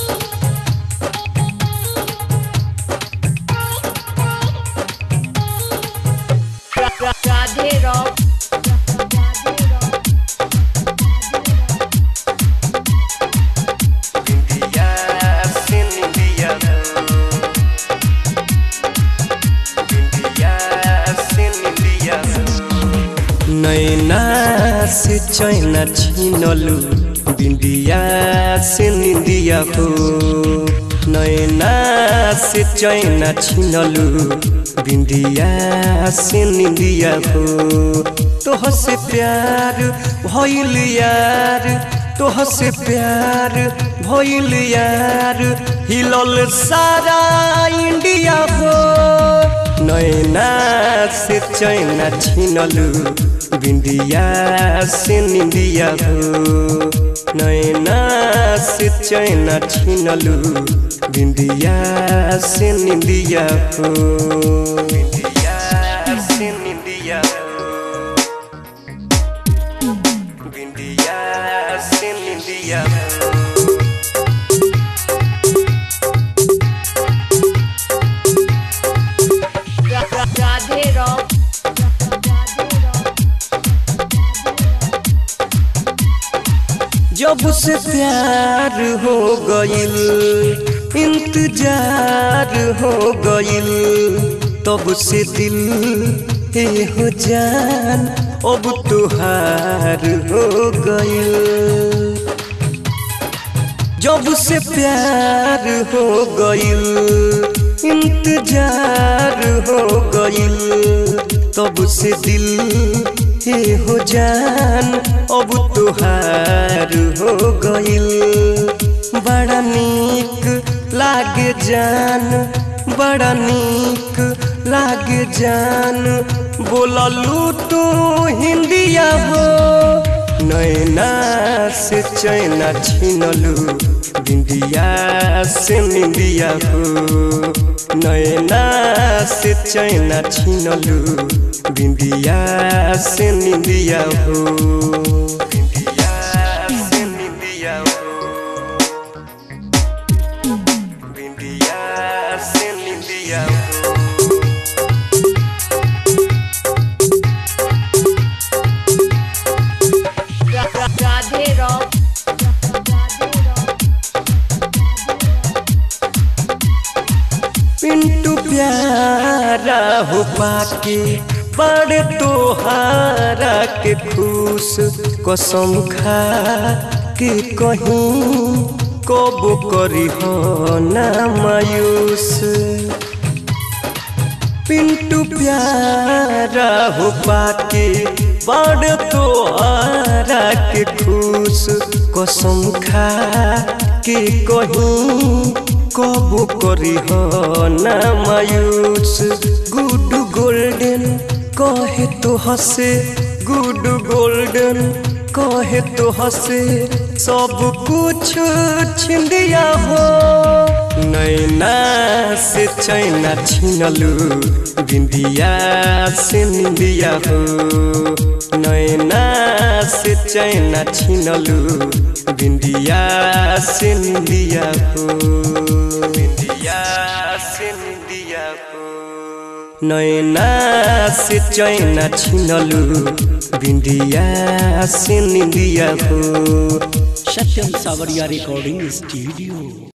Radhe rock नैना से चैना छीनलू बिंदिया से निंदिया हो। नैना से चैना छीनलू बिंदिया से निंदिया हो। तोह से प्यार भइल यार, तोह से प्यार भइल यार, हिलल सारा इंडिया हो। नैना से चैना छीनलू बिंदिया से निंदिया हो। नैना से चैना छीनलू बिंदिया से निंदिया हो। बिंदिया से निंदिया हो। बिंदिया से निंदिया हो। राधे रॉक जब से प्यार हो गइल इंतजार हो गइल, तब से दिल हो जान अब तुहार हो गइल। जब से प्यार हो गइल इंतजार हो गइल, तब से दिल हो जान अब तुहार हो गइल। बड़ा नीक लागे जान, बड़ा नीक लागे जान, बोललू तू हिंदिया हो। नैना से चैना छीनलू बिंदिया से निंदिया हो। नैना से चैना छीनलू बिंदिया से निंदिया हो। बिंदिया से निंदिया हो। बिंदिया से निंदिया हो। राधे रॉक पिंटू प्यारा हो पाके बड़े तोहारा के खुश, कसम खा के कहीं कब करी हो ना मायूस। पिंटू प्यारा हो पाके बड़े तोहारा के खुश, कसम खा के कहीं कब करी हो ना मायूस। गुड गोल्डन कहे तो हंसे, गुड गोल्डन कहे तो हंसे, सब कुछ छीन दिया हो। नैना से चैना छीनलू बिंदिया से निंदिया हो। नैना से चैना छीनलू बिंदिया से निंदिया हो। बिंदिया से निंदिया हो। नैना से चैना छीनलू बिंदिया से निंदिया हो। सत्यम सावरिया रिकॉर्डिंग स्टूडियो।